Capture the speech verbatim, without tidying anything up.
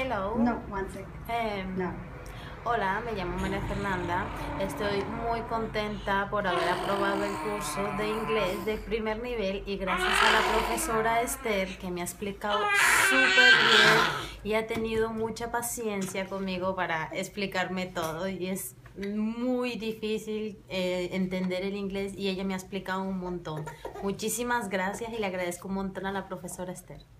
Hello. No, one sec. Em, No. Hola, me llamo María Fernanda. Estoy muy contenta por haber aprobado el curso de inglés de primer nivel y gracias a la profesora Esther que me ha explicado súper bien y ha tenido mucha paciencia conmigo para explicarme todo y es muy difícil eh, entender el inglés y ella me ha explicado un montón. Muchísimas gracias y le agradezco un montón a la profesora Esther.